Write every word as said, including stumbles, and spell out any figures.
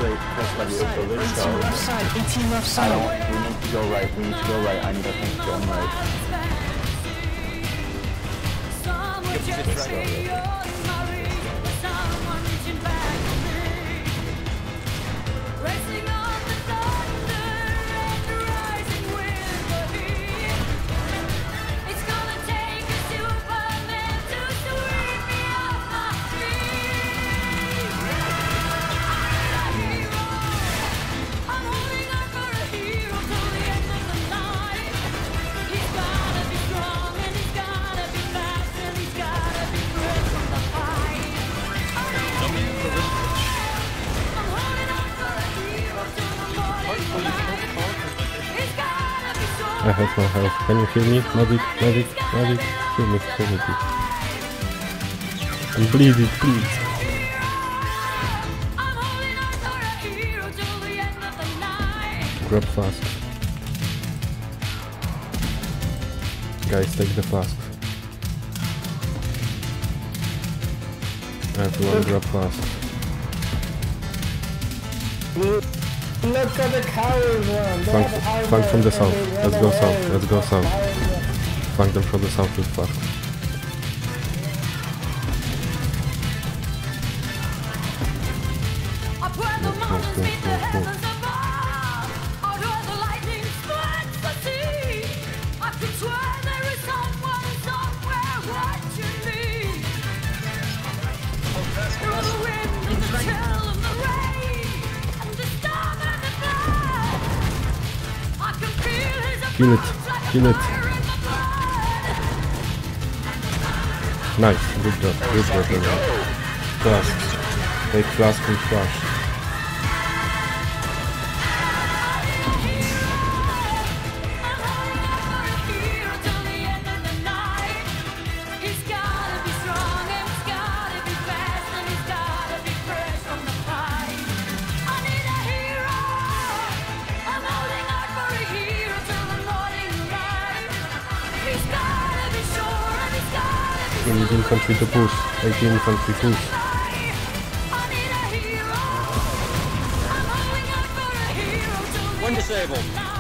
straight press W for this eighteen go. left side, eighteen left side. I don't, we need to go right, we need to go right. I need a tank going right. Let's go right. I have no health. Can you heal me? Medic, medic, medic. Heal me, heal me, please. I'm bleeding, please. Grab flask. Guys, take the flask. Everyone grab flask. Look at the cowards run. Flank, flank from the south. Let's go south. Let's go south. Flank them from the south with flask. Move, move, move, move, move. Kill it, kill it. Nice, good job, good job, good job. Flask. Take flask and flash. We need infantry to push. eighteen infantry push. One disabled.